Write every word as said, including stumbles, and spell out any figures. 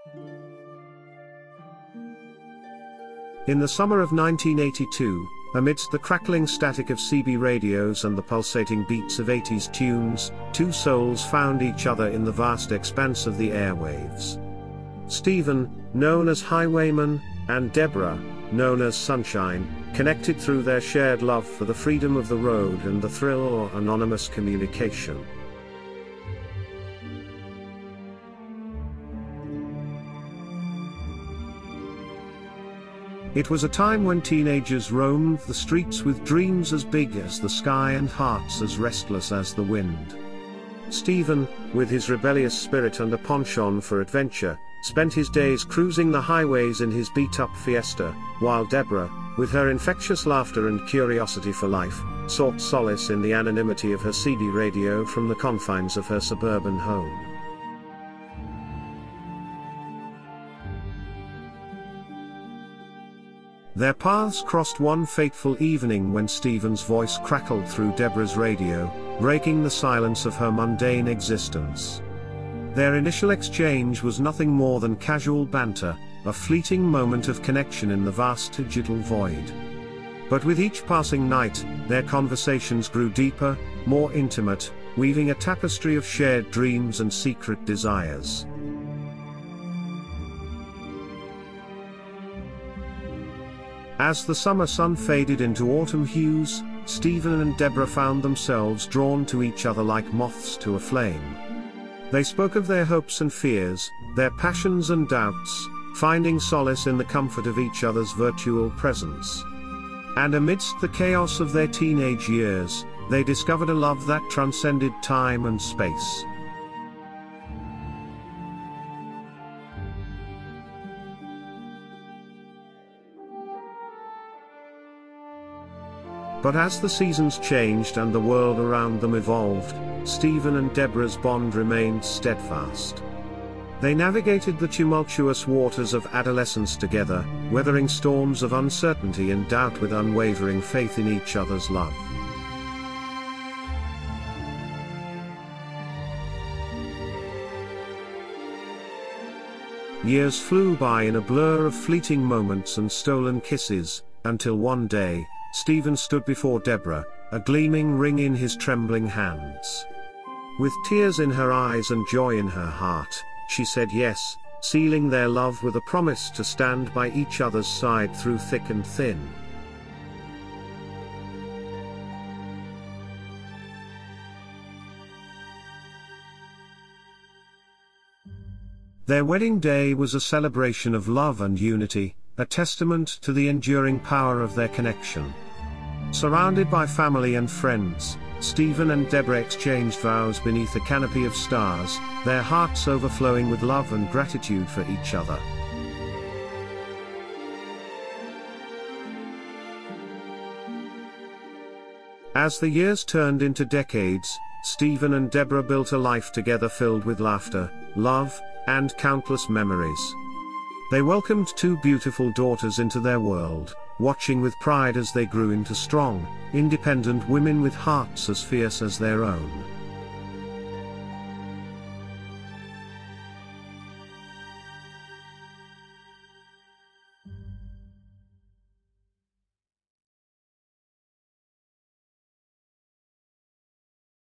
In the summer of nineteen eighty-two, amidst the crackling static of C B radios and the pulsating beats of eighties tunes, two souls found each other in the vast expanse of the airwaves. Stephen, known as Highwayman, and Deborah, known as Sunshine, connected through their shared love for the freedom of the road and the thrill of anonymous communication. It was a time when teenagers roamed the streets with dreams as big as the sky and hearts as restless as the wind. Stephen, with his rebellious spirit and a penchant for adventure, spent his days cruising the highways in his beat-up Fiesta, while Deborah, with her infectious laughter and curiosity for life, sought solace in the anonymity of her C D radio from the confines of her suburban home. Their paths crossed one fateful evening when Stephen's voice crackled through Deborah's radio, breaking the silence of her mundane existence. Their initial exchange was nothing more than casual banter, a fleeting moment of connection in the vast digital void. But with each passing night, their conversations grew deeper, more intimate, weaving a tapestry of shared dreams and secret desires. As the summer sun faded into autumn hues, Stephen and Deborah found themselves drawn to each other like moths to a flame. They spoke of their hopes and fears, their passions and doubts, finding solace in the comfort of each other's virtual presence. And amidst the chaos of their teenage years, they discovered a love that transcended time and space. But as the seasons changed and the world around them evolved, Stephen and Deborah's bond remained steadfast. They navigated the tumultuous waters of adolescence together, weathering storms of uncertainty and doubt with unwavering faith in each other's love. Years flew by in a blur of fleeting moments and stolen kisses, until one day, Stephen stood before Deborah, a gleaming ring in his trembling hands. With tears in her eyes and joy in her heart, she said yes, sealing their love with a promise to stand by each other's side through thick and thin. Their wedding day was a celebration of love and unity, a testament to the enduring power of their connection. Surrounded by family and friends, Stephen and Deborah exchanged vows beneath a canopy of stars, their hearts overflowing with love and gratitude for each other. As the years turned into decades, Stephen and Deborah built a life together filled with laughter, love, and countless memories. They welcomed two beautiful daughters into their world, watching with pride as they grew into strong, independent women with hearts as fierce as their own.